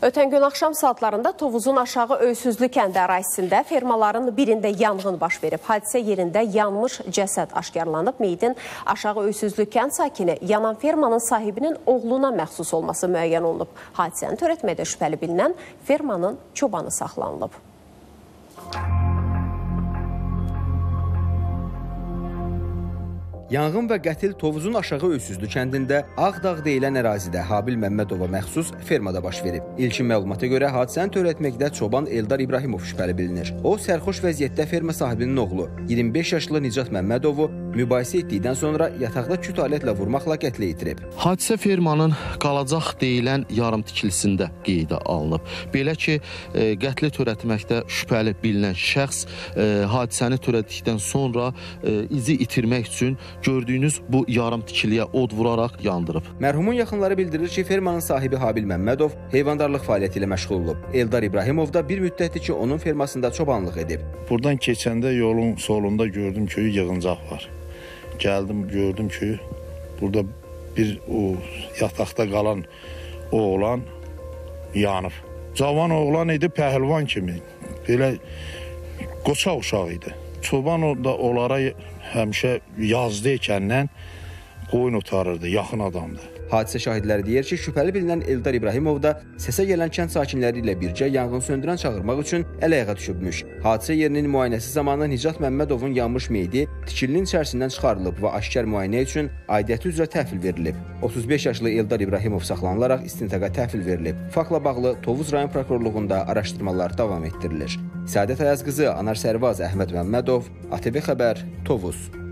Ötən gün axşam saatlarında Tovuzun Aşağı Öysüzlü kəndi ərazisində fermaların birində yanğın baş verib. Hadisə yerində yanmış cəsəd aşkarlanıb. Meyidin Aşağı Öysüzlü kənd sakini yanan fermanın sahibinin oğluna məxsus olması müəyyən olunub. Hadisəni törətməkdə şübhəli bilinən fermanın çobanı saxlanılıb. Yanğın və qətil Tovuzun Aşağı Öysüzlü kəndində Ağdağ deyilən ərazidə Habil Məmmədova məxsus fermada baş verib. İlkin məlumata görə hadisəni törətməkdə çoban Eldar İbrahimov şübhəli bilinir. O, sərxoş vəziyyətdə ferma sahibinin oğlu 25 yaşlı Nicat Məmmədovu mübahisə etdikdən sonra yataqda küt alətlə vurmaqla qətlə yetirib. Hadisə fermanın Qalacaq deyilən yarım tikilisində qeydə alınıb. Belə ki, qətli törətməkdə şübhəli bilinən şəxs hadisəni törətdikdən sonra izi itirmək üçün gördüyünüz bu yarım tikiliyə od vuraraq yandırıb. Mərhumun yaxınları bildirir ki, fermanın sahibi Habil Məmmədov heyvandarlıq fəaliyyəti ilə məşğul olub. Eldar İbrahimov da bir müddətdir ki, onun fermasında çobanlıq edib. Buradan keçəndə yolun solunda gördüm ki, yığıncaq var. Gəldim, gördüm ki, burada bir yataqda qalan oğlan yanıb. Cavan oğlan idi, pəhlivan kimi. Belə qoçaq uşaq idi. Çoban da onlara həmişə yazdı ikəndən qoyun otarırdı, yaxın adamdı. Hadisə şahidləri deyir ki, şübhəli bilinən Eldar İbrahimov da səsə gələn kənd sakinləri ilə bircə yanğın söndürən çağırmaq üçün əl-ayağa düşübmüş. Hadisə yerinin müayinəsi zamanı Nicat Məmmədovun yanmış meyidi tikilinin içərisindən çıxarılıb və aşkar müayinə üçün aidiyyəti üzrə təhvil verilib. 35 yaşlı Eldar İbrahimov saxlanılaraq istintaqa təhvil verilib. Faktla bağlı Tovuz rayon prokurorluğunda araşdırmalar davam etdirilir. Səadət Ayaz qızı, Anar Sərvaz, Əhməd Məmmədov, ATV Xəbər, Tovuz.